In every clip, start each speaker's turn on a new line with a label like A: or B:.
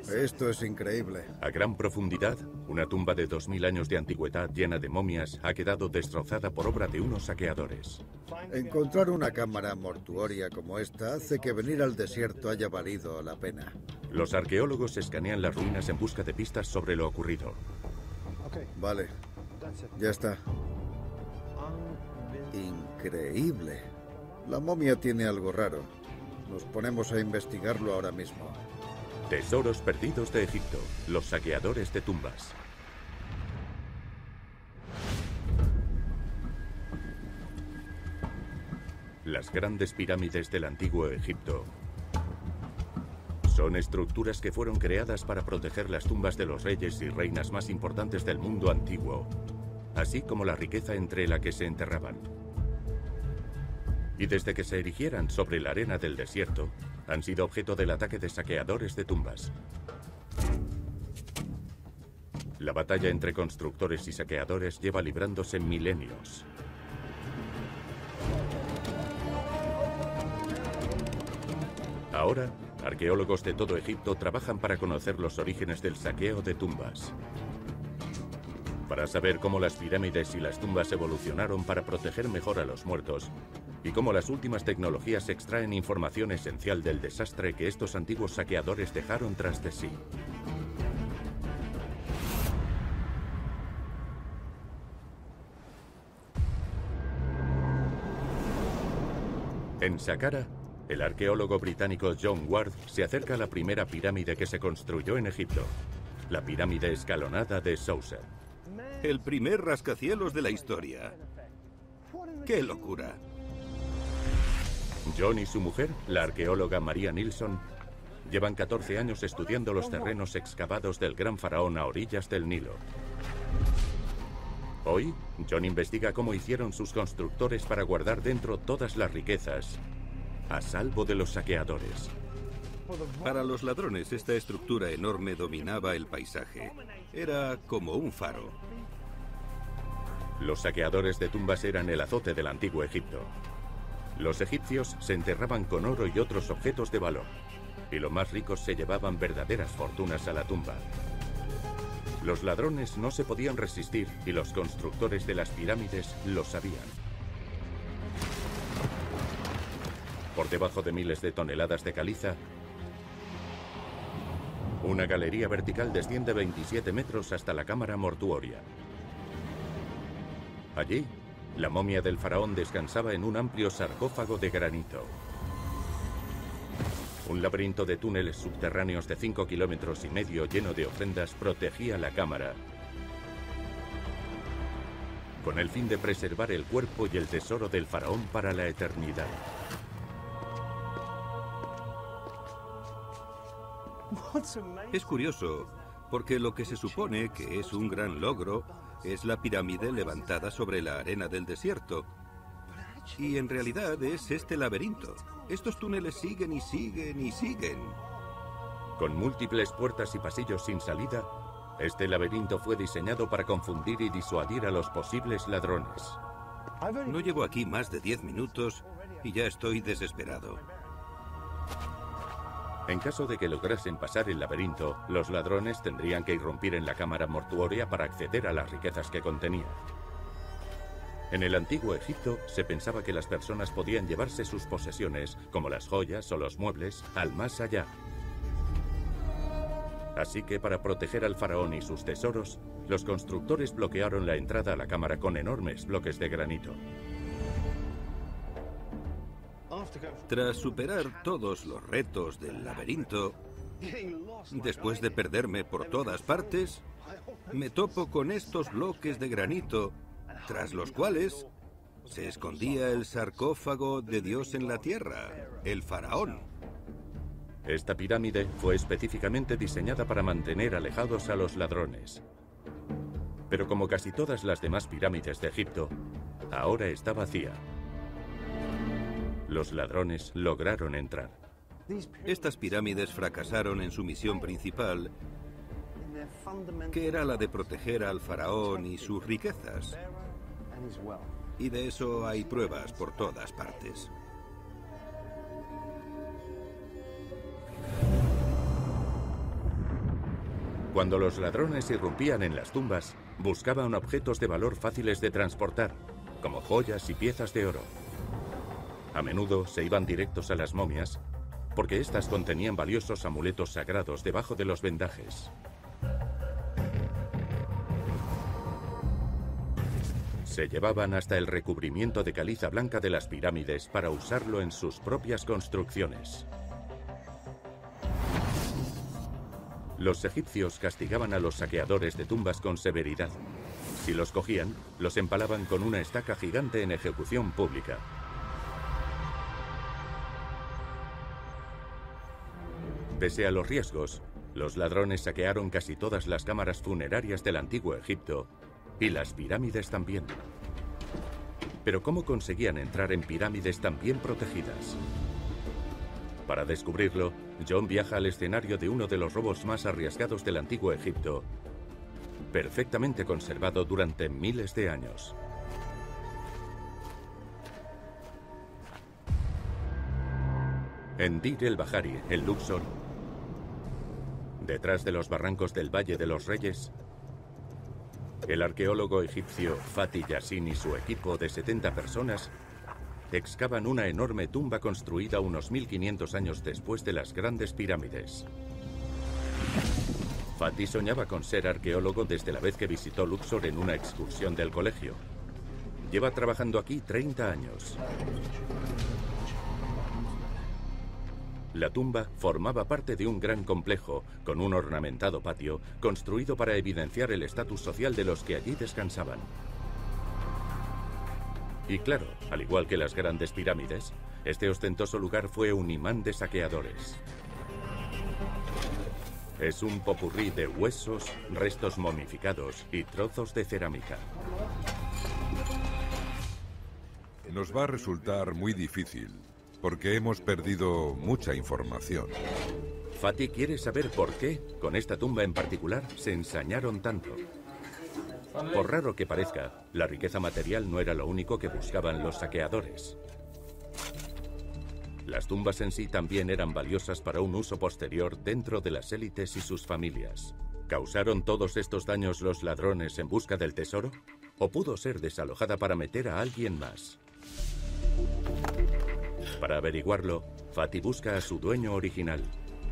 A: Esto es increíble.
B: A gran profundidad, una tumba de 2000 años de antigüedad llena de momias ha quedado destrozada por obra de unos saqueadores.
A: Encontrar una cámara mortuoria como esta hace que venir al desierto haya valido la pena.
B: Los arqueólogos escanean las ruinas en busca de pistas sobre lo ocurrido.
A: Vale, ya está. Increíble. La momia tiene algo raro. Nos ponemos a investigarlo ahora mismo.
B: Tesoros perdidos de Egipto, los saqueadores de tumbas. Las grandes pirámides del antiguo Egipto son estructuras que fueron creadas para proteger las tumbas de los reyes y reinas más importantes del mundo antiguo, así como la riqueza entre la que se enterraban. Y desde que se erigieran sobre la arena del desierto, han sido objeto del ataque de saqueadores de tumbas. La batalla entre constructores y saqueadores lleva librándose milenios. Ahora, arqueólogos de todo Egipto trabajan para conocer los orígenes del saqueo de tumbas. Para saber cómo las pirámides y las tumbas evolucionaron para proteger mejor a los muertos, y cómo las últimas tecnologías extraen información esencial del desastre que estos antiguos saqueadores dejaron tras de sí. En Saqqara, el arqueólogo británico John Ward se acerca a la primera pirámide que se construyó en Egipto, la pirámide escalonada de Sousa.
C: El primer rascacielos de la historia. ¡Qué locura!
B: John y su mujer, la arqueóloga Maria Nilsson, llevan 14 años estudiando los terrenos excavados del gran faraón a orillas del Nilo. Hoy, John investiga cómo hicieron sus constructores para guardar dentro todas las riquezas, a salvo de los saqueadores.
C: Para los ladrones, esta estructura enorme dominaba el paisaje. Era como un faro.
B: Los saqueadores de tumbas eran el azote del antiguo Egipto. Los egipcios se enterraban con oro y otros objetos de valor, y los más ricos se llevaban verdaderas fortunas a la tumba. Los ladrones no se podían resistir y los constructores de las pirámides lo sabían. Por debajo de miles de toneladas de caliza, una galería vertical desciende 27 metros hasta la cámara mortuoria. Allí, la momia del faraón descansaba en un amplio sarcófago de granito. Un laberinto de túneles subterráneos de 5,5 kilómetros lleno de ofrendas protegía la cámara, con el fin de preservar el cuerpo y el tesoro del faraón para la eternidad.
C: Es curioso, porque lo que se supone que es un gran logro es la pirámide levantada sobre la arena del desierto. Y en realidad es este laberinto. Estos túneles siguen y siguen y siguen.
B: Con múltiples puertas y pasillos sin salida, este laberinto fue diseñado para confundir y disuadir a los posibles ladrones.
C: No llevo aquí más de 10 minutos y ya estoy desesperado.
B: En caso de que lograsen pasar el laberinto, los ladrones tendrían que irrumpir en la cámara mortuoria para acceder a las riquezas que contenía. En el antiguo Egipto se pensaba que las personas podían llevarse sus posesiones, como las joyas o los muebles, al más allá. Así que para proteger al faraón y sus tesoros, los constructores bloquearon la entrada a la cámara con enormes bloques de granito.
C: Tras superar todos los retos del laberinto, después de perderme por todas partes, me topo con estos bloques de granito, tras los cuales se escondía el sarcófago de Dios en la tierra, el faraón.
B: Esta pirámide fue específicamente diseñada para mantener alejados a los ladrones. Pero como casi todas las demás pirámides de Egipto, ahora está vacía. Los ladrones lograron entrar.
C: Estas pirámides fracasaron en su misión principal, que era la de proteger al faraón y sus riquezas. Y de eso hay pruebas por todas partes.
B: Cuando los ladrones irrumpían en las tumbas, buscaban objetos de valor fáciles de transportar, como joyas y piezas de oro. A menudo se iban directos a las momias, porque éstas contenían valiosos amuletos sagrados debajo de los vendajes. Se llevaban hasta el recubrimiento de caliza blanca de las pirámides para usarlo en sus propias construcciones. Los egipcios castigaban a los saqueadores de tumbas con severidad. Si los cogían, los empalaban con una estaca gigante en ejecución pública. Pese a los riesgos, los ladrones saquearon casi todas las cámaras funerarias del antiguo Egipto y las pirámides también. Pero ¿cómo conseguían entrar en pirámides tan bien protegidas? Para descubrirlo, John viaja al escenario de uno de los robos más arriesgados del antiguo Egipto, perfectamente conservado durante miles de años. En Dir el-Bahari, el Luxor, detrás de los barrancos del Valle de los Reyes, el arqueólogo egipcio Fatih Yassin y su equipo de 70 personas excavan una enorme tumba construida unos 1500 años después de las grandes pirámides. Fatih soñaba con ser arqueólogo desde la vez que visitó Luxor en una excursión del colegio. Lleva trabajando aquí 30 años. La tumba formaba parte de un gran complejo, con un ornamentado patio, construido para evidenciar el estatus social de los que allí descansaban. Y claro, al igual que las grandes pirámides, este ostentoso lugar fue un imán de saqueadores. Es un popurrí de huesos, restos momificados y trozos de cerámica.
D: Nos va a resultar muy difícil, porque hemos perdido mucha información.
B: Fatih quiere saber por qué, con esta tumba en particular, se ensañaron tanto. Por raro que parezca, la riqueza material no era lo único que buscaban los saqueadores. Las tumbas en sí también eran valiosas para un uso posterior dentro de las élites y sus familias. ¿Causaron todos estos daños los ladrones en busca del tesoro? ¿O pudo ser desalojada para meter a alguien más? Para averiguarlo, Fatih busca a su dueño original.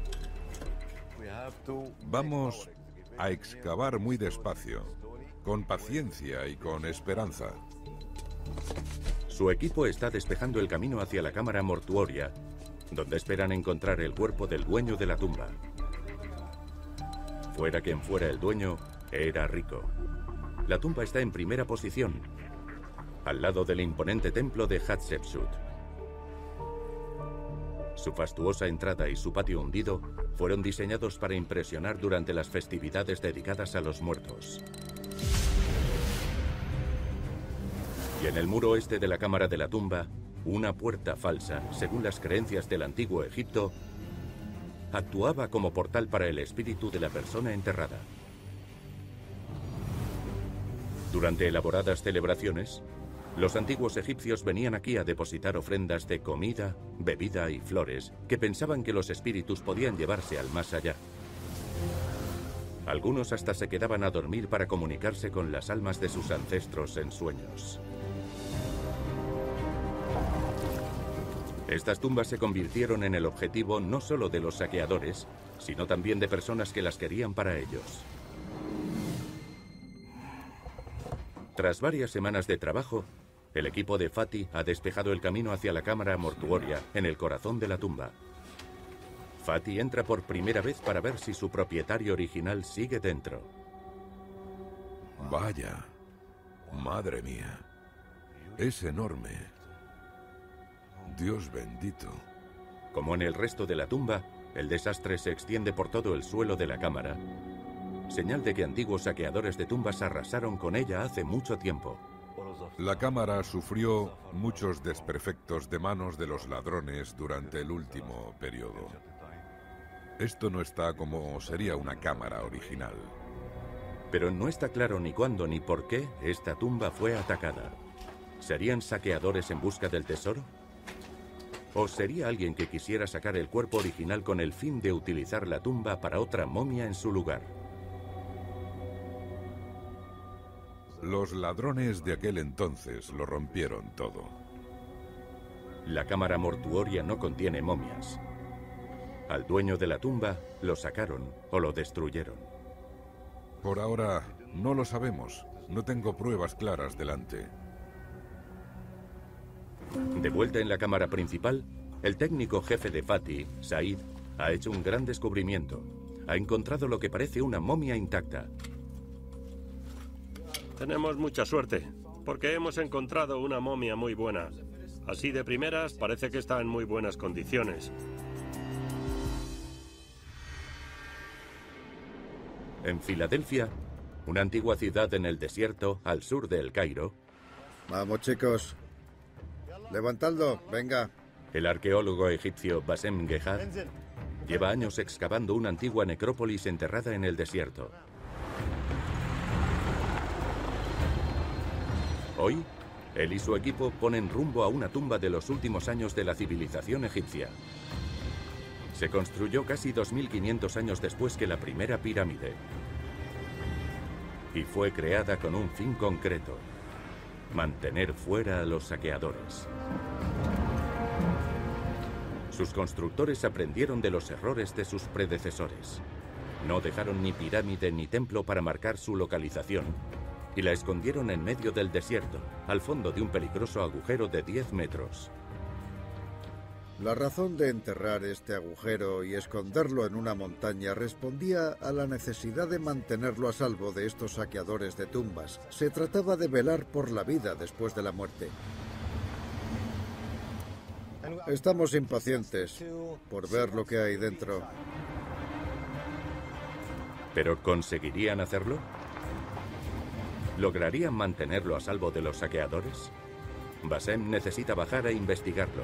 D: Vamos a excavar muy despacio, con paciencia y con esperanza.
B: Su equipo está despejando el camino hacia la cámara mortuoria, donde esperan encontrar el cuerpo del dueño de la tumba. Fuera quien fuera el dueño, era rico. La tumba está en primera posición, al lado del imponente templo de Hatshepsut. Su fastuosa entrada y su patio hundido fueron diseñados para impresionar durante las festividades dedicadas a los muertos. Y en el muro este de la cámara de la tumba, una puerta falsa, según las creencias del antiguo Egipto, actuaba como portal para el espíritu de la persona enterrada. Durante elaboradas celebraciones, los antiguos egipcios venían aquí a depositar ofrendas de comida, bebida y flores que pensaban que los espíritus podían llevarse al más allá. Algunos hasta se quedaban a dormir para comunicarse con las almas de sus ancestros en sueños. Estas tumbas se convirtieron en el objetivo no solo de los saqueadores, sino también de personas que las querían para ellos. Tras varias semanas de trabajo, el equipo de Fatih ha despejado el camino hacia la cámara mortuoria en el corazón de la tumba. Fatih entra por primera vez para ver si su propietario original sigue dentro.
D: Vaya, madre mía, es enorme. Dios bendito.
B: Como en el resto de la tumba, el desastre se extiende por todo el suelo de la cámara, señal de que antiguos saqueadores de tumbas arrasaron con ella hace mucho tiempo.
D: La cámara sufrió muchos desperfectos de manos de los ladrones durante el último periodo. Esto no está como sería una cámara original.
B: Pero no está claro ni cuándo ni por qué esta tumba fue atacada. ¿Serían saqueadores en busca del tesoro? ¿O sería alguien que quisiera sacar el cuerpo original con el fin de utilizar la tumba para otra momia en su lugar?
D: Los ladrones de aquel entonces lo rompieron todo.
B: La cámara mortuoria no contiene momias. Al dueño de la tumba lo sacaron o lo destruyeron.
D: Por ahora no lo sabemos. No tengo pruebas claras delante.
B: De vuelta en la cámara principal, el técnico jefe de Fatih, Said, ha hecho un gran descubrimiento. Ha encontrado lo que parece una momia intacta.
E: Tenemos mucha suerte, porque hemos encontrado una momia muy buena. Así de primeras, parece que está en muy buenas condiciones.
B: En Filadelfia, una antigua ciudad en el desierto, al sur de El Cairo,
A: Vamos, chicos. Levantadlo, venga.
B: el arqueólogo egipcio Bassem Gehad lleva años excavando una antigua necrópolis enterrada en el desierto. Hoy, él y su equipo ponen rumbo a una tumba de los últimos años de la civilización egipcia. Se construyó casi 2500 años después que la primera pirámide. Y fue creada con un fin concreto: mantener fuera a los saqueadores. Sus constructores aprendieron de los errores de sus predecesores. No dejaron ni pirámide ni templo para marcar su localización y la escondieron en medio del desierto, al fondo de un peligroso agujero de 10 metros.
A: La razón de enterrar este agujero y esconderlo en una montaña respondía a la necesidad de mantenerlo a salvo de estos saqueadores de tumbas. Se trataba de velar por la vida después de la muerte. Estamos impacientes por ver lo que hay dentro.
B: ¿Pero conseguirían hacerlo? ¿Lograrían mantenerlo a salvo de los saqueadores? Bassem necesita bajar e investigarlo.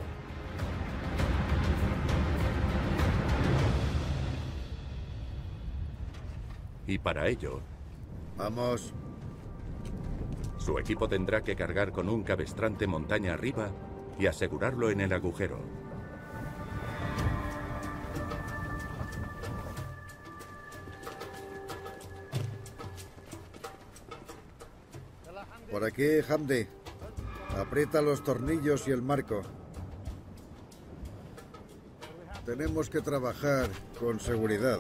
B: Y para ello,
A: Vamos.
B: su equipo tendrá que cargar con un cabestrante montaña arriba y asegurarlo en el agujero.
A: Por aquí, Hamdi. Aprieta los tornillos y el marco. Tenemos que trabajar con seguridad.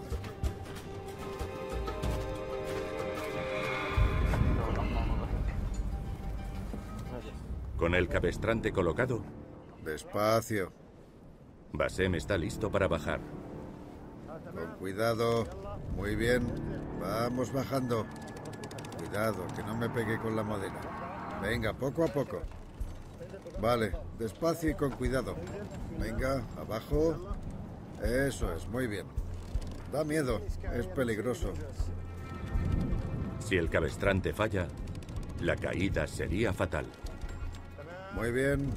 B: Con el cabestrante colocado,
A: Despacio.
B: Bassem está listo para bajar.
A: Con cuidado. Muy bien. Vamos bajando. Cuidado, que no me pegue con la madera. Venga, poco a poco. Vale, despacio y con cuidado. Venga, abajo. Eso es, muy bien. Da miedo, es peligroso.
B: Si el cabestrante falla, la caída sería fatal.
A: Muy bien.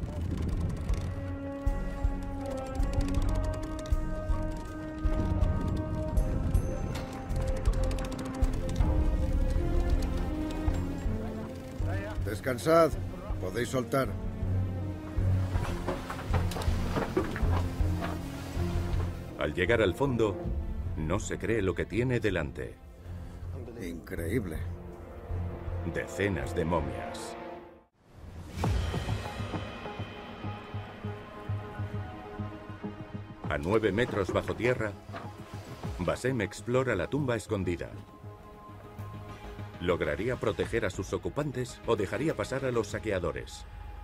A: Descansad. Podéis soltar.
B: Al llegar al fondo, no se cree lo que tiene delante.
A: Increíble.
B: Decenas de momias. A 9 metros bajo tierra, Bassem explora la tumba escondida. ¿Lograría proteger a sus ocupantes o dejaría pasar a los saqueadores?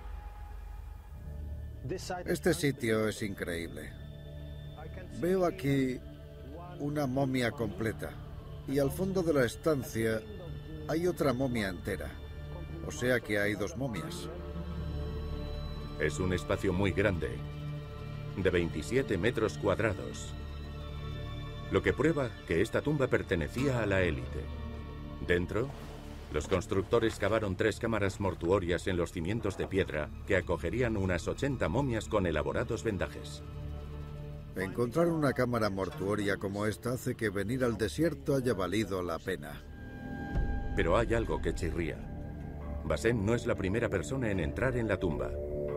A: Este sitio es increíble. Veo aquí una momia completa y al fondo de la estancia hay otra momia entera. O sea que hay dos momias.
B: Es un espacio muy grande, de 27 metros cuadrados, lo que prueba que esta tumba pertenecía a la élite. Dentro, los constructores cavaron 3 cámaras mortuorias en los cimientos de piedra que acogerían unas 80 momias con elaborados vendajes.
A: Encontrar una cámara mortuoria como esta hace que venir al desierto haya valido la pena.
B: Pero hay algo que chirría. Bassem no es la primera persona en entrar en la tumba.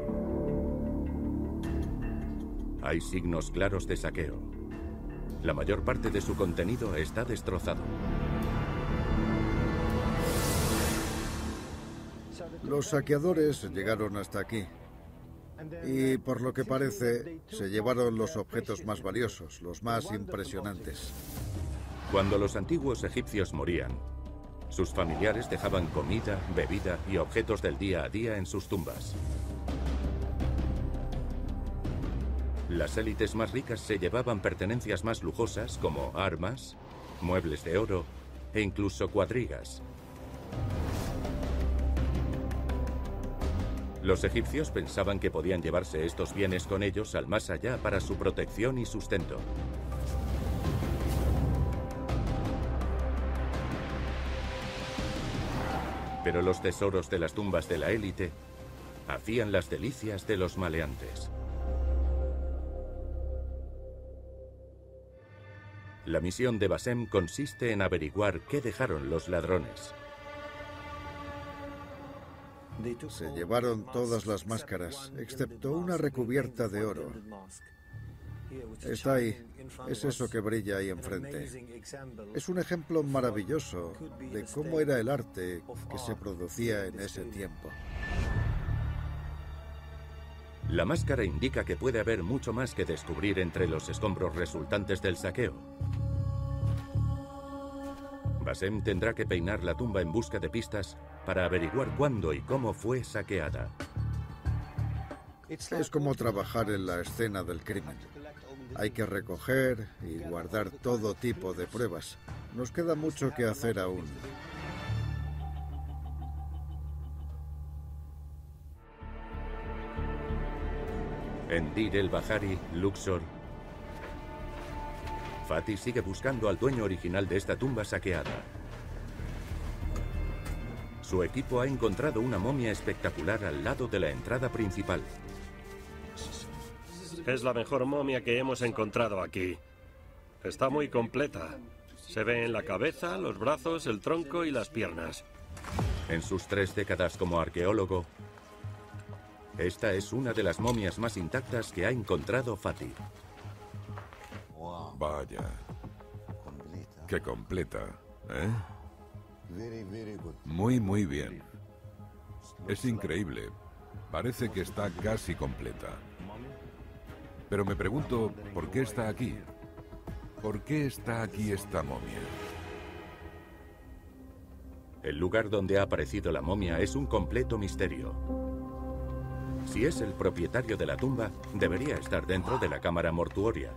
B: Hay signos claros de saqueo. La mayor parte de su contenido está destrozado.
A: Los saqueadores llegaron hasta aquí y, por lo que parece, se llevaron los objetos más valiosos, los más impresionantes.
B: Cuando los antiguos egipcios morían, sus familiares dejaban comida, bebida y objetos del día a día en sus tumbas. Las élites más ricas se llevaban pertenencias más lujosas como armas, muebles de oro e incluso cuadrigas. Los egipcios pensaban que podían llevarse estos bienes con ellos al más allá para su protección y sustento. Pero los tesoros de las tumbas de la élite hacían las delicias de los maleantes. La misión de Bassem consiste en averiguar qué dejaron los ladrones.
A: Se llevaron todas las máscaras, excepto una recubierta de oro. Está ahí. Es eso que brilla ahí enfrente. Es un ejemplo maravilloso de cómo era el arte que se producía en ese tiempo.
B: La máscara indica que puede haber mucho más que descubrir entre los escombros resultantes del saqueo. Bassem tendrá que peinar la tumba en busca de pistas para averiguar cuándo y cómo fue saqueada.
A: Es como trabajar en la escena del crimen. Hay que recoger y guardar todo tipo de pruebas. Nos queda mucho que hacer aún.
B: En Dir el-Bahari, Luxor, Fatih sigue buscando al dueño original de esta tumba saqueada. Su equipo ha encontrado una momia espectacular al lado de la entrada principal.
E: Es la mejor momia que hemos encontrado aquí. Está muy completa. Se ve en la cabeza, los brazos, el tronco y las piernas.
B: En sus 3 décadas como arqueólogo, esta es una de las momias más intactas que ha encontrado Fatih.
D: Vaya. Qué completa, ¿eh? Muy bien. Es increíble. Parece que está casi completa. Pero me pregunto, ¿por qué está aquí? ¿Por qué está aquí esta momia?
B: El lugar donde ha aparecido la momia es un completo misterio. Si es el propietario de la tumba, debería estar dentro de la cámara mortuoria.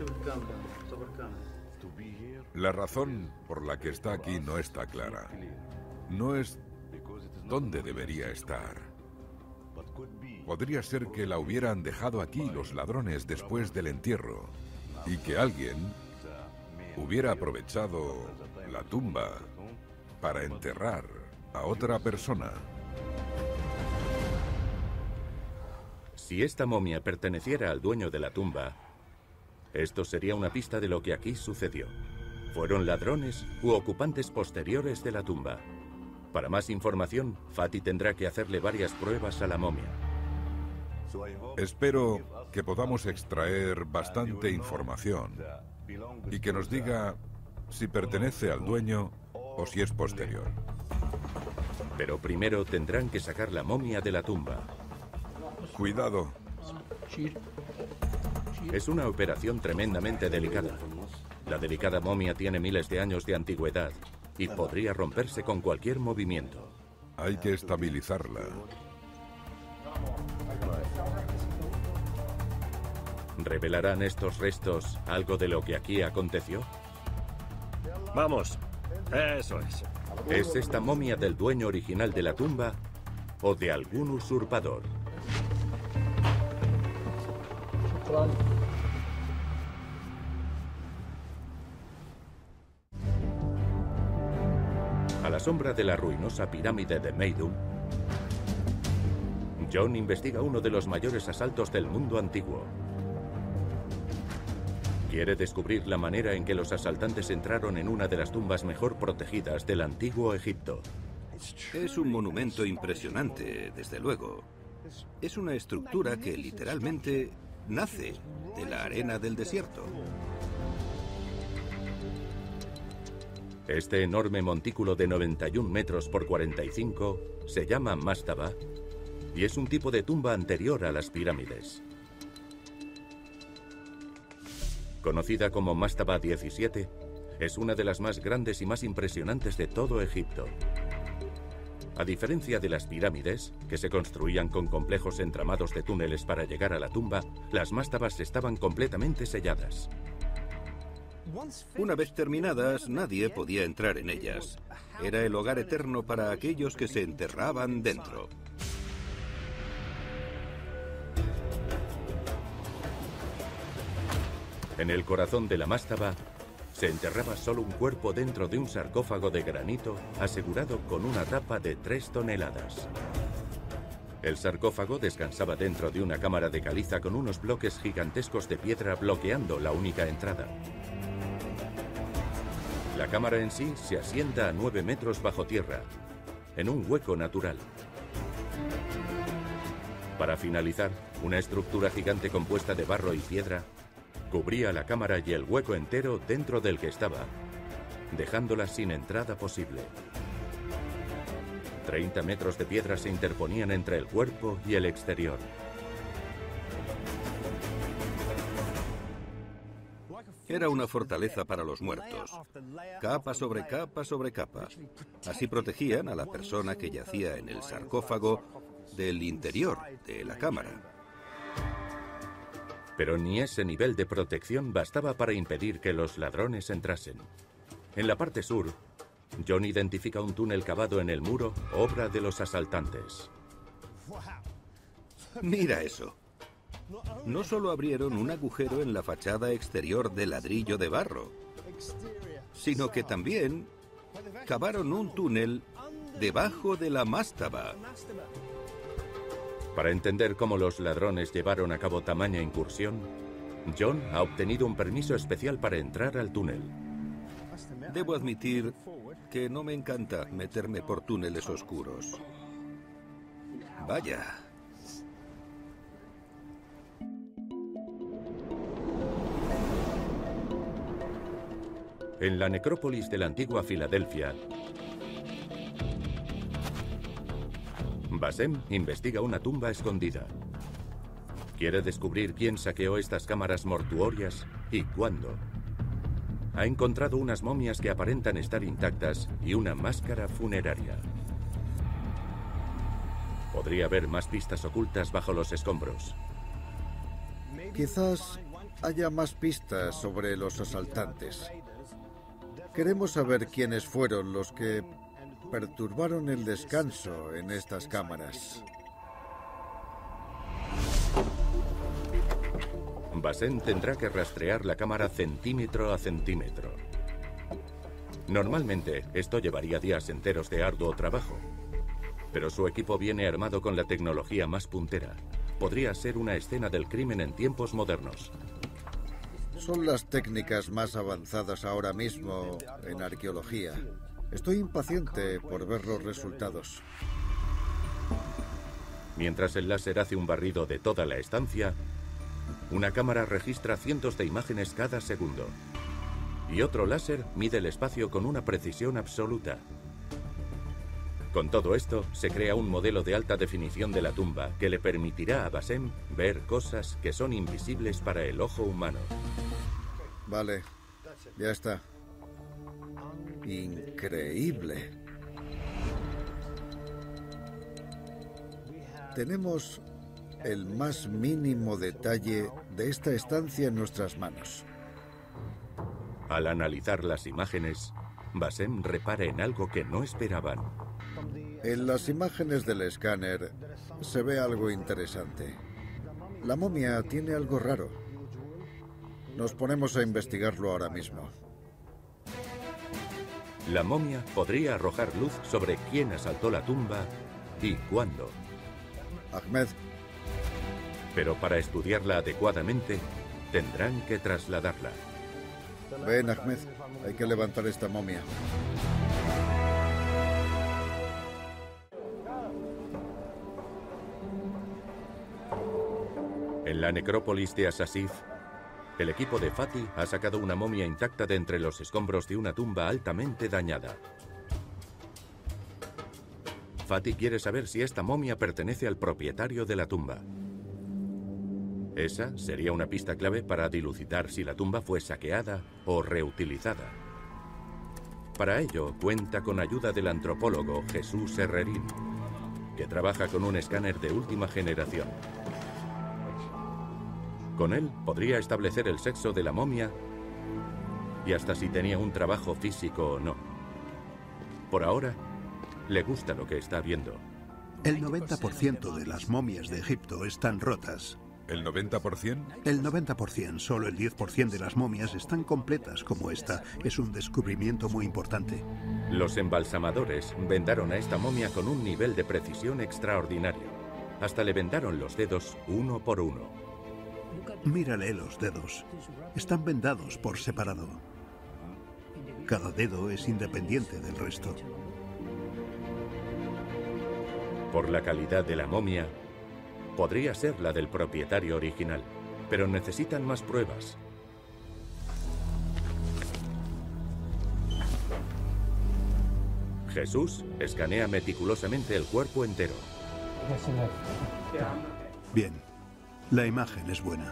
D: La razón por la que está aquí no está clara. No es dónde debería estar. Podría ser que la hubieran dejado aquí los ladrones después del entierro y que alguien hubiera aprovechado la tumba para enterrar a otra persona.
B: Si esta momia perteneciera al dueño de la tumba, esto sería una pista de lo que aquí sucedió. ¿Fueron ladrones u ocupantes posteriores de la tumba? Para más información, Fatih tendrá que hacerle varias pruebas a la momia.
D: Espero que podamos extraer bastante información y que nos diga si pertenece al dueño o si es posterior.
B: Pero primero tendrán que sacar la momia de la tumba.
D: Cuidado.
B: Es una operación tremendamente delicada. La delicada momia tiene miles de años de antigüedad y podría romperse con cualquier movimiento.
D: Hay que estabilizarla.
B: ¿Revelarán estos restos algo de lo que aquí aconteció?
E: Vamos, eso es.
B: ¿Es esta momia del dueño original de la tumba o de algún usurpador? A la sombra de la ruinosa pirámide de Meidum, John investiga uno de los mayores asaltos del mundo antiguo. Quiere descubrir la manera en que los asaltantes entraron en una de las tumbas mejor protegidas del antiguo Egipto.
C: Es un monumento impresionante, desde luego. Es una estructura que literalmente nace de la arena del desierto.
B: Este enorme montículo de 91 metros por 45 se llama mastaba y es un tipo de tumba anterior a las pirámides. Conocida como Mastaba 17, es una de las más grandes y más impresionantes de todo Egipto. A diferencia de las pirámides, que se construían con complejos entramados de túneles para llegar a la tumba, las mastabas estaban completamente selladas.
C: Una vez terminadas, nadie podía entrar en ellas. Era el hogar eterno para aquellos que se enterraban dentro.
B: En el corazón de la mastaba se enterraba solo un cuerpo dentro de un sarcófago de granito asegurado con una tapa de 3 toneladas. El sarcófago descansaba dentro de una cámara de caliza con unos bloques gigantescos de piedra bloqueando la única entrada. La cámara en sí se asienta a 9 metros bajo tierra, en un hueco natural. Para finalizar, una estructura gigante compuesta de barro y piedra cubría la cámara y el hueco entero dentro del que estaba, dejándola sin entrada posible. 30 metros de piedra se interponían entre el cuerpo y el exterior.
C: Era una fortaleza para los muertos, capa sobre capa sobre capa. Así protegían a la persona que yacía en el sarcófago del interior de la cámara.
B: Pero ni ese nivel de protección bastaba para impedir que los ladrones entrasen. En la parte sur, John identifica un túnel cavado en el muro, obra de los asaltantes.
C: Mira eso. No solo abrieron un agujero en la fachada exterior de ladrillo de barro, sino que también cavaron un túnel debajo de la mastaba.
B: Para entender cómo los ladrones llevaron a cabo tamaña incursión, John ha obtenido un permiso especial para entrar al túnel.
C: Debo admitir que no me encanta meterme por túneles oscuros. Vaya.
B: En la necrópolis de la antigua Filadelfia, Bassem investiga una tumba escondida. Quiere descubrir quién saqueó estas cámaras mortuorias y cuándo. Ha encontrado unas momias que aparentan estar intactas y una máscara funeraria. Podría haber más pistas ocultas bajo los escombros.
A: Quizás haya más pistas sobre los asaltantes. Queremos saber quiénes fueron los que perturbaron el descanso en estas cámaras.
B: Bassem tendrá que rastrear la cámara centímetro a centímetro. Normalmente, esto llevaría días enteros de arduo trabajo. Pero su equipo viene armado con la tecnología más puntera. Podría ser una escena del crimen en tiempos modernos.
A: Son las técnicas más avanzadas ahora mismo en arqueología. Estoy impaciente por ver los resultados.
B: Mientras el láser hace un barrido de toda la estancia, una cámara registra cientos de imágenes cada segundo. Y otro láser mide el espacio con una precisión absoluta. Con todo esto, se crea un modelo de alta definición de la tumba que le permitirá a Bassem ver cosas que son invisibles para el ojo humano.
A: Vale, ya está. Increíble. Tenemos el más mínimo detalle de esta estancia en nuestras manos.
B: Al analizar las imágenes, Bassem repara en algo que no esperaban.
A: En las imágenes del escáner se ve algo interesante. La momia tiene algo raro. Nos ponemos a investigarlo ahora mismo.
B: La momia podría arrojar luz sobre quién asaltó la tumba y cuándo.
A: Ahmed.
B: Pero para estudiarla adecuadamente, tendrán que trasladarla.
A: Ven, Ahmed. Hay que levantar esta momia.
B: En la necrópolis de Asasif, El equipo de Fatih ha sacado una momia intacta de entre los escombros de una tumba altamente dañada. Fatih quiere saber si esta momia pertenece al propietario de la tumba. Esa sería una pista clave para dilucidar si la tumba fue saqueada o reutilizada. Para ello, cuenta con ayuda del antropólogo Jesús Herrerín, que trabaja con un escáner de última generación. Con él podría establecer el sexo de la momia y hasta si tenía un trabajo físico o no. Por ahora, le gusta lo que está viendo.
F: El 90% de las momias de Egipto están rotas.
D: ¿El 90%?
F: El 90%, solo el 10% de las momias están completas como esta. Es un descubrimiento muy importante.
B: Los embalsamadores vendaron a esta momia con un nivel de precisión extraordinario. Hasta le vendaron los dedos uno por uno.
F: Mírale los dedos. Están vendados por separado. Cada dedo es independiente del resto.
B: Por la calidad de la momia, podría ser la del propietario original, pero necesitan más pruebas. Jesús escanea meticulosamente el cuerpo entero.
F: Bien, la imagen es buena.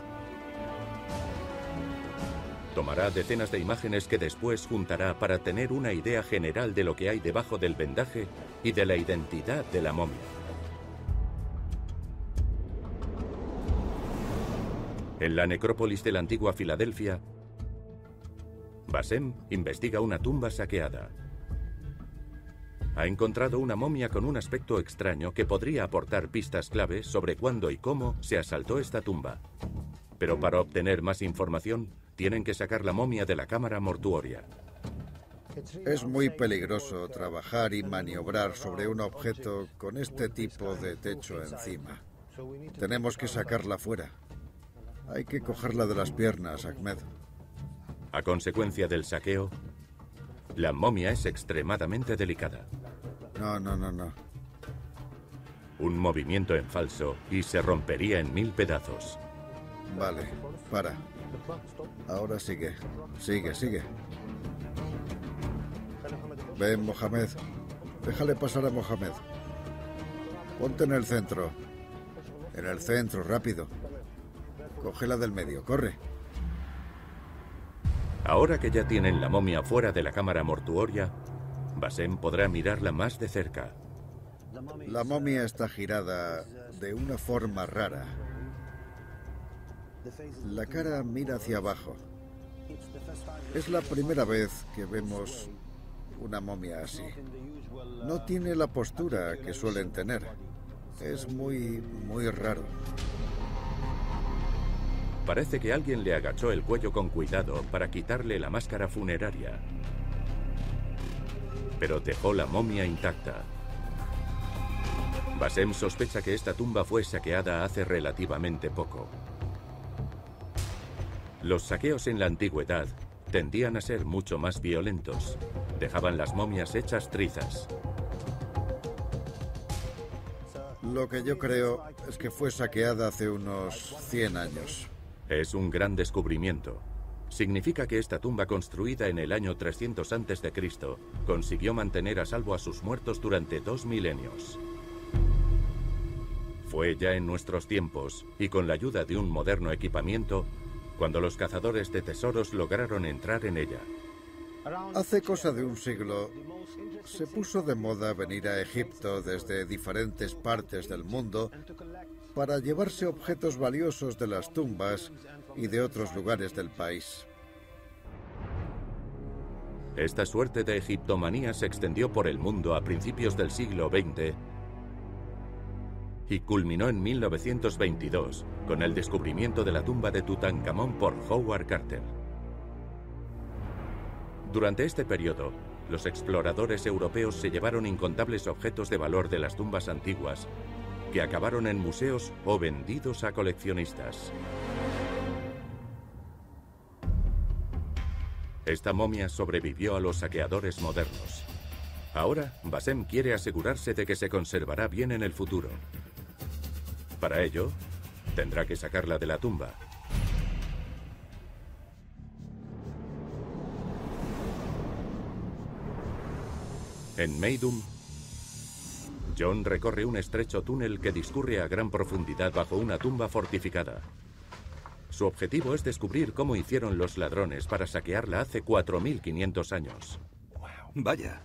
B: Tomará decenas de imágenes que después juntará para tener una idea general de lo que hay debajo del vendaje y de la identidad de la momia. En la necrópolis de la antigua Filadelfia, Bassem investiga una tumba saqueada. Ha encontrado una momia con un aspecto extraño que podría aportar pistas claves sobre cuándo y cómo se asaltó esta tumba. Pero para obtener más información, tienen que sacar la momia de la cámara mortuoria.
A: Es muy peligroso trabajar y maniobrar sobre un objeto con este tipo de techo encima. Tenemos que sacarla fuera. Hay que cogerla de las piernas, Ahmed.
B: A consecuencia del saqueo, la momia es extremadamente delicada.
A: No.
B: Un movimiento en falso y se rompería en 1000 pedazos.
A: Vale, para. Ahora sigue. Sigue. Ven, Mohamed. Déjale pasar a Mohamed. Ponte en el centro. En el centro, rápido. Cógela del medio, corre.
B: Ahora que ya tienen la momia fuera de la cámara mortuoria, Bassem podrá mirarla más de cerca.
A: La momia está girada de una forma rara. La cara mira hacia abajo. Es la primera vez que vemos una momia así. No tiene la postura que suelen tener. Es muy raro.
B: Parece que alguien le agachó el cuello con cuidado para quitarle la máscara funeraria. Pero dejó la momia intacta. Bassem sospecha que esta tumba fue saqueada hace relativamente poco. Los saqueos en la antigüedad tendían a ser mucho más violentos. Dejaban las momias hechas trizas.
A: Lo que yo creo es que fue saqueada hace unos 100 años.
B: Es un gran descubrimiento. Significa que esta tumba construida en el año 300 a.C. consiguió mantener a salvo a sus muertos durante 2 milenios. Fue ya en nuestros tiempos, y con la ayuda de un moderno equipamiento, cuando los cazadores de tesoros lograron entrar en ella.
A: Hace cosa de un siglo, se puso de moda venir a Egipto desde diferentes partes del mundo para llevarse objetos valiosos de las tumbas y de otros lugares del país.
B: Esta suerte de egiptomanía se extendió por el mundo a principios del siglo XX y culminó en 1922 con el descubrimiento de la tumba de Tutankamón por Howard Carter. Durante este periodo, los exploradores europeos se llevaron incontables objetos de valor de las tumbas antiguas que acabaron en museos o vendidos a coleccionistas. Esta momia sobrevivió a los saqueadores modernos. Ahora, Bassem quiere asegurarse de que se conservará bien en el futuro. Para ello, tendrá que sacarla de la tumba. En Meidum, John recorre un estrecho túnel que discurre a gran profundidad bajo una tumba fortificada. Su objetivo es descubrir cómo hicieron los ladrones para saquearla hace 4.500 años.
C: Vaya.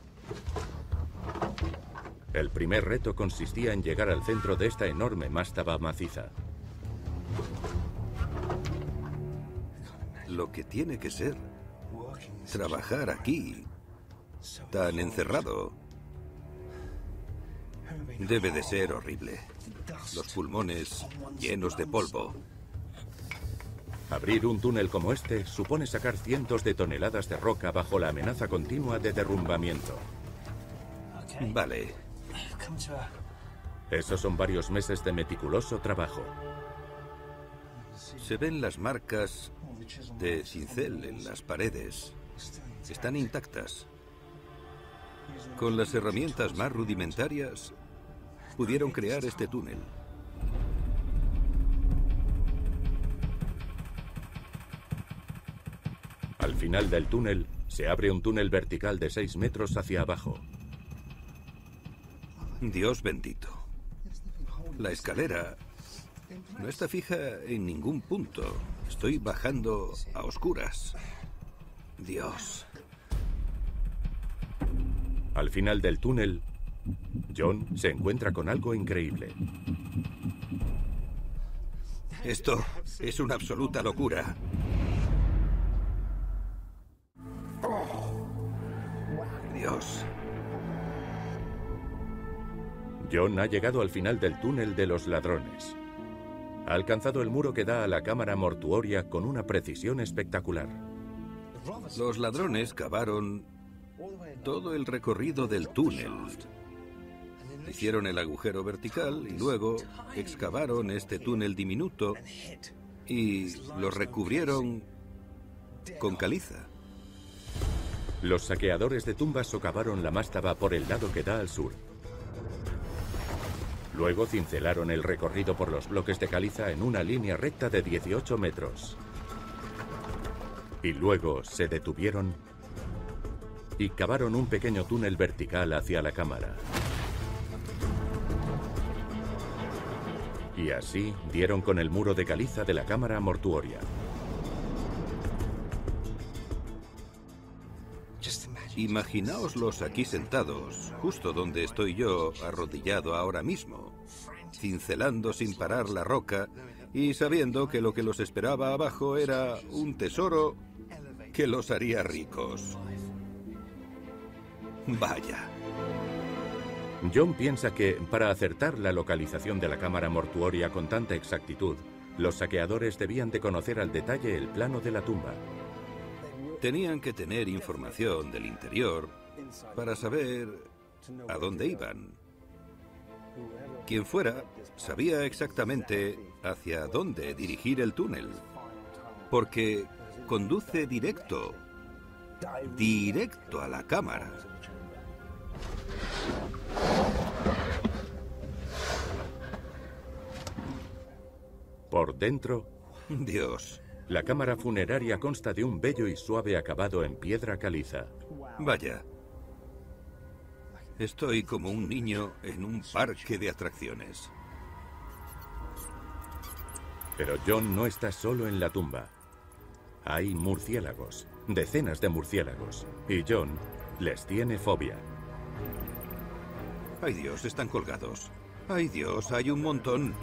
B: El primer reto consistía en llegar al centro de esta enorme mástaba maciza.
C: Lo que tiene que ser trabajar aquí, tan encerrado, debe de ser horrible. Los pulmones llenos de polvo.
B: Abrir un túnel como este supone sacar cientos de toneladas de roca bajo la amenaza continua de derrumbamiento.
C: Vale.
B: Esos son varios meses de meticuloso trabajo.
C: Se ven las marcas de cincel en las paredes. Están intactas. Con las herramientas más rudimentarias, pudieron crear este túnel.
B: Al final del túnel, se abre un túnel vertical de 6 metros hacia abajo.
C: Dios bendito. La escalera no está fija en ningún punto. Estoy bajando a oscuras. Dios.
B: Al final del túnel, John se encuentra con algo increíble.
C: Esto es una absoluta locura. Dios.
B: John ha llegado al final del túnel de los ladrones. Ha alcanzado el muro que da a la cámara mortuoria con una precisión espectacular.
C: Los ladrones cavaron todo el recorrido del túnel. Hicieron el agujero vertical y luego excavaron este túnel diminuto y lo recubrieron con caliza.
B: Los saqueadores de tumbas socavaron la mástaba por el lado que da al sur. Luego cincelaron el recorrido por los bloques de caliza en una línea recta de 18 metros. Y luego se detuvieron y cavaron un pequeño túnel vertical hacia la cámara. Y así dieron con el muro de caliza de la cámara mortuoria.
C: Imaginaoslos aquí sentados, justo donde estoy yo, arrodillado ahora mismo, cincelando sin parar la roca y sabiendo que lo que los esperaba abajo era un tesoro que los haría ricos. Vaya.
B: John piensa que, para acertar la localización de la cámara mortuoria con tanta exactitud, los saqueadores debían de conocer al detalle el plano de la tumba.
C: Tenían que tener información del interior para saber a dónde iban. Quien fuera sabía exactamente hacia dónde dirigir el túnel, porque conduce directo a la cámara.
B: Por dentro,
C: Dios.
B: La cámara funeraria consta de un bello y suave acabado en piedra caliza.
C: Vaya. Estoy como un niño en un parque de atracciones.
B: Pero John no está solo en la tumba. Hay murciélagos, decenas de murciélagos, y John les tiene fobia.
C: ¡Ay, Dios! Están colgados. ¡Ay, Dios! Hay un montón.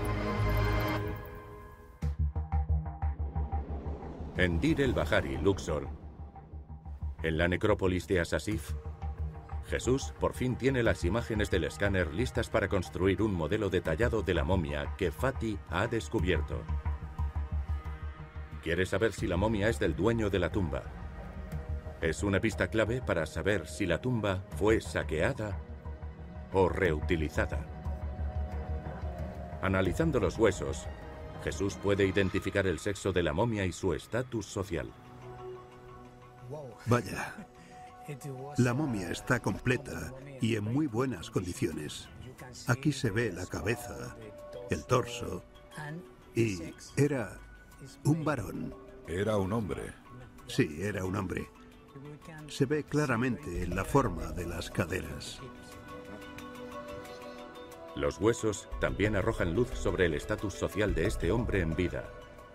B: En Dir el-Bahari, Luxor, en la necrópolis de Asasif, Jesús por fin tiene las imágenes del escáner listas para construir un modelo detallado de la momia que Fatih ha descubierto. Quiere saber si la momia es del dueño de la tumba. Es una pista clave para saber si la tumba fue saqueada o reutilizada. Analizando los huesos, Jesús puede identificar el sexo de la momia y su estatus social.
F: Vaya. La momia está completa y en muy buenas condiciones. Aquí se ve la cabeza, el torso y era un varón.
D: Era un hombre.
F: Sí, era un hombre. Se ve claramente la forma de las caderas.
B: Los huesos también arrojan luz sobre el estatus social de este hombre en vida.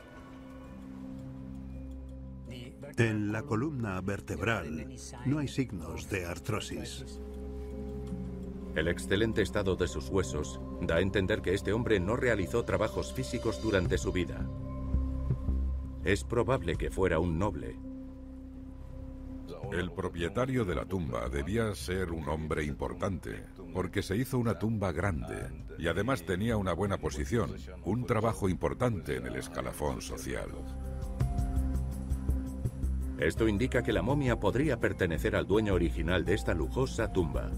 F: En la columna vertebral no hay signos de artrosis.
B: El excelente estado de sus huesos da a entender que este hombre no realizó trabajos físicos durante su vida. Es probable que fuera un noble.
D: El propietario de la tumba debía ser un hombre importante, porque se hizo una tumba grande y además tenía una buena posición, un trabajo importante en el escalafón social.
B: Esto indica que la momia podría pertenecer al dueño original de esta lujosa tumba.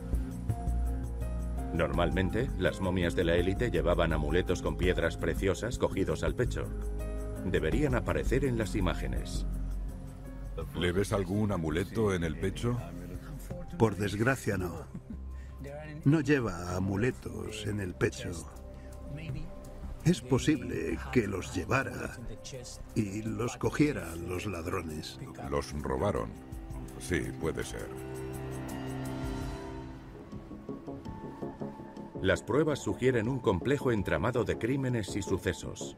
B: Normalmente, las momias de la élite llevaban amuletos con piedras preciosas cogidos al pecho. Deberían aparecer en las imágenes.
D: ¿Le ves algún amuleto en el pecho?
F: Por desgracia no. No lleva amuletos en el pecho. Es posible que los llevara y los cogieran los ladrones.
D: ¿Los robaron? Sí, puede ser.
B: Las pruebas sugieren un complejo entramado de crímenes y sucesos.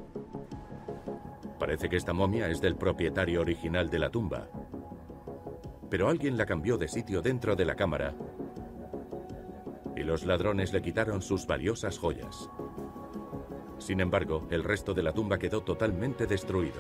B: Parece que esta momia es del propietario original de la tumba. Pero alguien la cambió de sitio dentro de la cámara y los ladrones le quitaron sus valiosas joyas. Sin embargo, el resto de la tumba quedó totalmente destruido.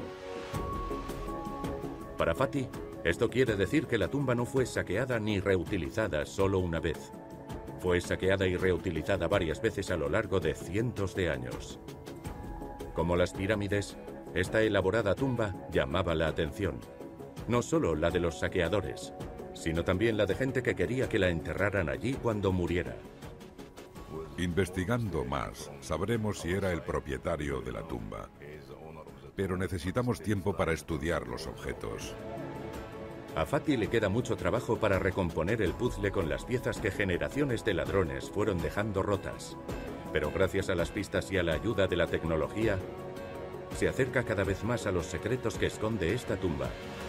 B: Para Fatih, esto quiere decir que la tumba no fue saqueada ni reutilizada solo una vez. Fue saqueada y reutilizada varias veces a lo largo de cientos de años. Como las pirámides, esta elaborada tumba llamaba la atención. No solo la de los saqueadores, sino también la de gente que quería que la enterraran allí cuando muriera.
D: Investigando más, sabremos si era el propietario de la tumba. Pero necesitamos tiempo para estudiar los objetos.
B: A Fatih le queda mucho trabajo para recomponer el puzzle con las piezas que generaciones de ladrones fueron dejando rotas. Pero gracias a las pistas y a la ayuda de la tecnología, se acerca cada vez más a los secretos que esconde esta tumba.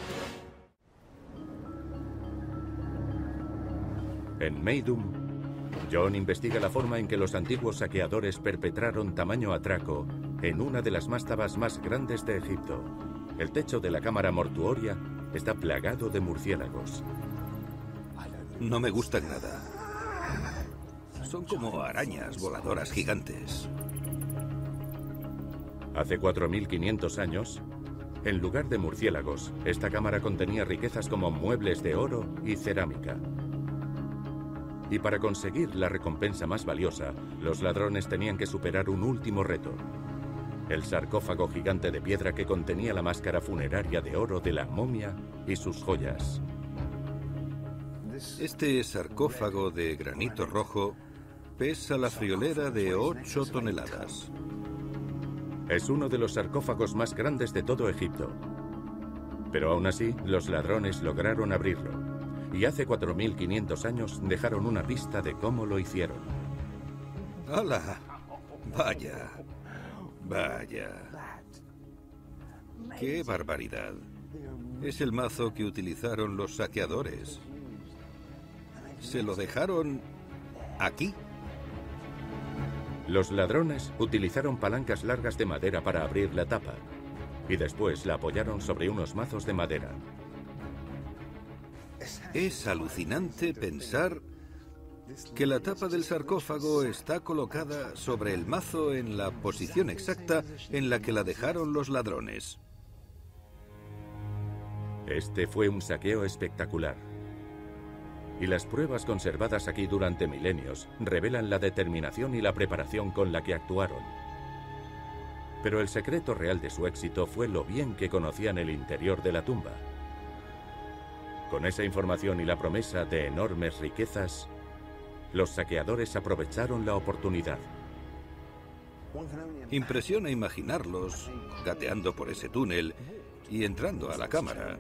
B: En Meidum, John investiga la forma en que los antiguos saqueadores perpetraron tamaño atraco en una de las mástabas más grandes de Egipto. El techo de la cámara mortuoria está plagado de murciélagos.
C: No me gustan nada. Son como arañas voladoras gigantes.
B: Hace 4.500 años, en lugar de murciélagos, esta cámara contenía riquezas como muebles de oro y cerámica. Y para conseguir la recompensa más valiosa, los ladrones tenían que superar un último reto: el sarcófago gigante de piedra que contenía la máscara funeraria de oro de la momia y sus joyas.
C: Este sarcófago de granito rojo pesa la friolera de 8 toneladas.
B: Es uno de los sarcófagos más grandes de todo Egipto. Pero aún así, los ladrones lograron abrirlo. Y hace 4.500 años dejaron una pista de cómo lo hicieron.
C: ¡Hala! Vaya. Vaya. ¡Qué barbaridad! Es el mazo que utilizaron los saqueadores. ¿Se lo dejaron aquí?
B: Los ladrones utilizaron palancas largas de madera para abrir la tapa y después la apoyaron sobre unos mazos de madera.
C: Es alucinante pensar que la tapa del sarcófago está colocada sobre el mazo en la posición exacta en la que la dejaron los ladrones.
B: Este fue un saqueo espectacular. Y las pruebas conservadas aquí durante milenios revelan la determinación y la preparación con la que actuaron. Pero el secreto real de su éxito fue lo bien que conocían el interior de la tumba. Con esa información y la promesa de enormes riquezas, los saqueadores aprovecharon la oportunidad.
C: Impresiona imaginarlos gateando por ese túnel y entrando a la cámara.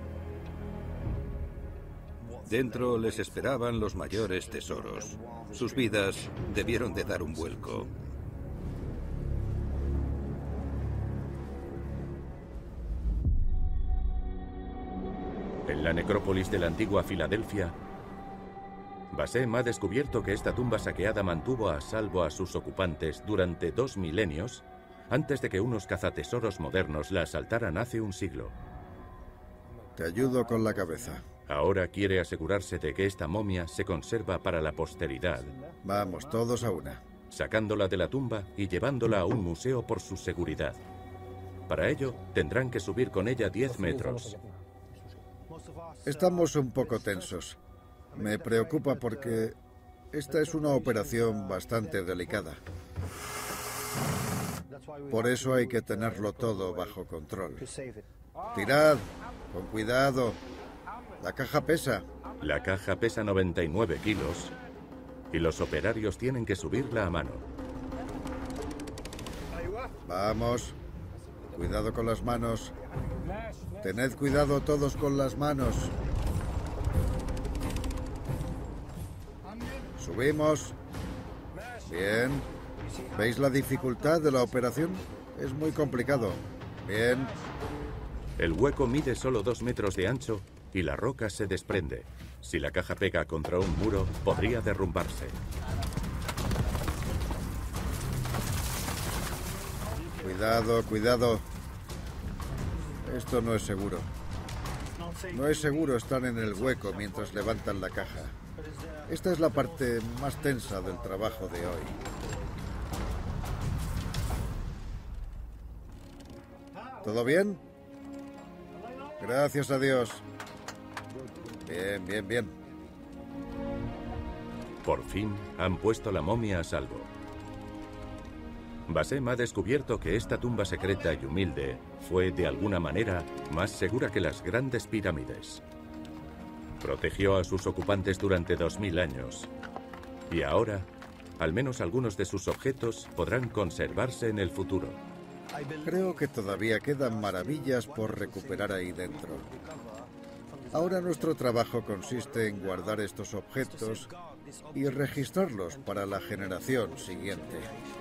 C: Dentro les esperaban los mayores tesoros. Sus vidas debieron de dar un vuelco.
B: En la necrópolis de la antigua Filadelfia, Bassem ha descubierto que esta tumba saqueada mantuvo a salvo a sus ocupantes durante 2 milenios antes de que unos cazatesoros modernos la asaltaran hace un siglo.
A: Te ayudo con la cabeza.
B: Ahora quiere asegurarse de que esta momia se conserva para la posteridad.
A: Vamos, todos a una.
B: Sacándola de la tumba y llevándola a un museo por su seguridad. Para ello, tendrán que subir con ella 10 metros.
A: Estamos un poco tensos. Me preocupa porque esta es una operación bastante delicada. Por eso hay que tenerlo todo bajo control. Tirad, con cuidado. La caja pesa.
B: La caja pesa 99 kilos y los operarios tienen que subirla a mano.
A: Vamos. Cuidado con las manos. Tened cuidado todos con las manos. Subimos. Bien. ¿Veis la dificultad de la operación? Es muy complicado. Bien.
B: El hueco mide solo 2 metros de ancho y la roca se desprende. Si la caja pega contra un muro, podría derrumbarse.
A: Cuidado, cuidado. Esto no es seguro. No es seguro estar en el hueco mientras levantan la caja. Esta es la parte más tensa del trabajo de hoy. ¿Todo bien? Gracias a Dios. Bien, bien, bien.
B: Por fin han puesto la momia a salvo. Bassem ha descubierto que esta tumba secreta y humilde fue, de alguna manera, más segura que las grandes pirámides. Protegió a sus ocupantes durante 2000 años. Y ahora, al menos algunos de sus objetos podrán conservarse en el futuro.
A: Creo que todavía quedan maravillas por recuperar ahí dentro. Ahora nuestro trabajo consiste en guardar estos objetos y registrarlos para la generación siguiente.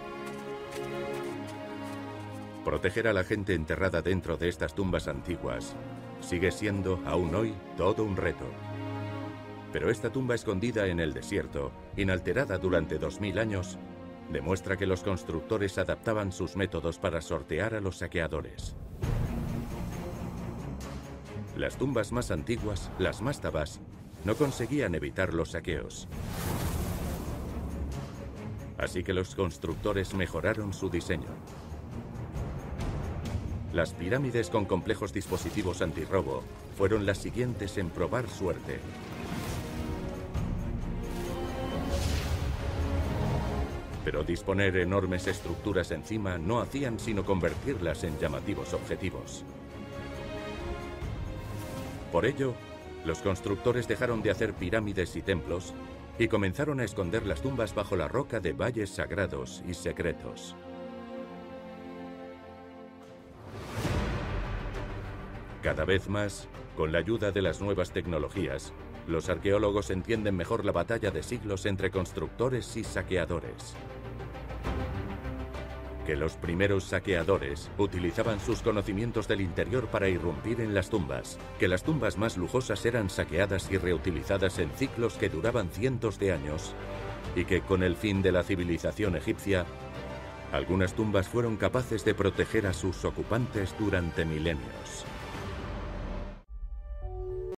B: Proteger a la gente enterrada dentro de estas tumbas antiguas sigue siendo, aún hoy, todo un reto. Pero esta tumba escondida en el desierto, inalterada durante 2000 años, demuestra que los constructores adaptaban sus métodos para sortear a los saqueadores. Las tumbas más antiguas, las mastabas, no conseguían evitar los saqueos. Así que los constructores mejoraron su diseño. Las pirámides con complejos dispositivos antirrobo fueron las siguientes en probar suerte. Pero disponer enormes estructuras encima no hacían sino convertirlas en llamativos objetivos. Por ello, los constructores dejaron de hacer pirámides y templos y comenzaron a esconder las tumbas bajo la roca de valles sagrados y secretos. Cada vez más, con la ayuda de las nuevas tecnologías, los arqueólogos entienden mejor la batalla de siglos entre constructores y saqueadores. Que los primeros saqueadores utilizaban sus conocimientos del interior para irrumpir en las tumbas, que las tumbas más lujosas eran saqueadas y reutilizadas en ciclos que duraban cientos de años, y que con el fin de la civilización egipcia, algunas tumbas fueron capaces de proteger a sus ocupantes durante milenios.